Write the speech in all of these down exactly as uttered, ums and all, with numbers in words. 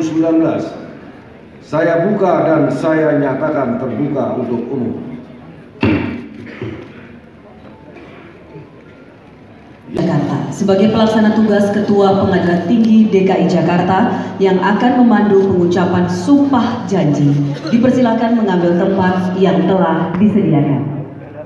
sembilan belas saya buka dan saya nyatakan terbuka untuk umum. Jakarta sebagai pelaksana tugas Ketua Pengadilan Tinggi D K I Jakarta yang akan memandu pengucapan sumpah janji, dipersilakan mengambil tempat yang telah disediakan.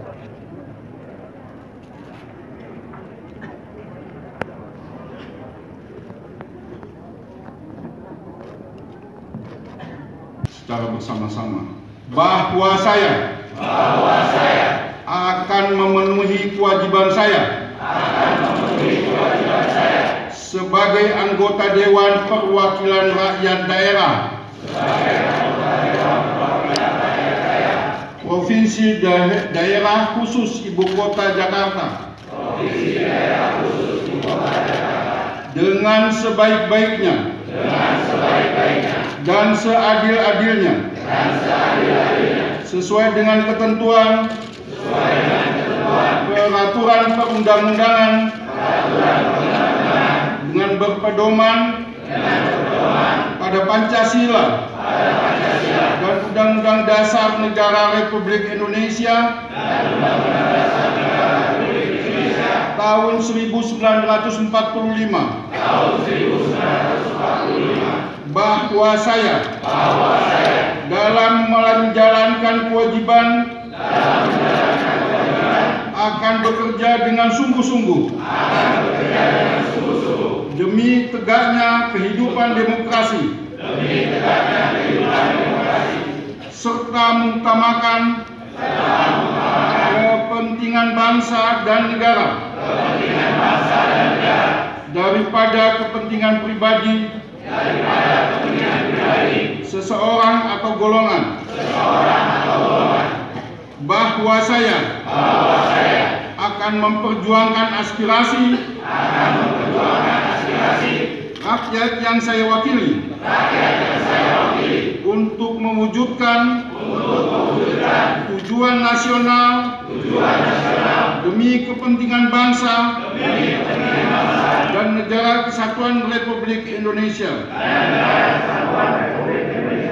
Secara bersama-sama bahwa saya, bahwa saya akan memenuhi kewajiban saya, akan memenuhi kewajiban saya sebagai anggota Dewan Perwakilan Rakyat Daerah, sebagai anggota Dewan Perwakilan Rakyat Daerah Provinsi da Daerah Khusus Ibu Kota Jakarta, Provinsi Daerah Khusus Ibu Kota Jakarta dengan sebaik-baiknya, dengan sebaik-baiknya dan seadil-adilnya, dan seadil-adilnya sesuai dengan ketentuan, sesuai dengan ketentuan peraturan perundang-undangan, peraturan perundang-undangan dengan berpedoman, dengan berpedoman pada Pancasila, pada Pancasila dan Undang-Undang Dasar Negara Republik Indonesia, dan Undang-Undang Dasar Negara Republik Indonesia tahun seribu sembilan ratus empat puluh lima, tahun seribu sembilan ratus empat puluh lima. Bahwa saya, bahwa saya dalam menjalankan kewajiban, dalam menjalankan kewajiban akan bekerja dengan sungguh-sungguh, akan bekerja dengan sungguh-sungguh demi tegaknya kehidupan demokrasi, demi tegaknya kehidupan demokrasi serta mengutamakan, serta mengutamakan kepentingan bangsa dan negara, kepentingan bangsa dan negara daripada kepentingan pribadi, daripada kepentingan pribadi seseorang atau golongan, seseorang atau golongan. Bahwa saya, bahwa saya akan memperjuangkan aspirasi, akan memperjuangkan aspirasi rakyat yang saya wakili, rakyat yang saya wakili untuk mewujudkan, untuk mewujudkan tujuan nasional, tujuan nasional demi kepentingan bangsa, demi kepentingan bangsa dan negara kesatuan Republik Indonesia. Dan negara kesatuan Republik Indonesia.